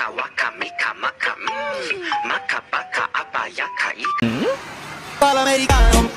Waka waka mika maka maka baka abaya kai. Palo americano.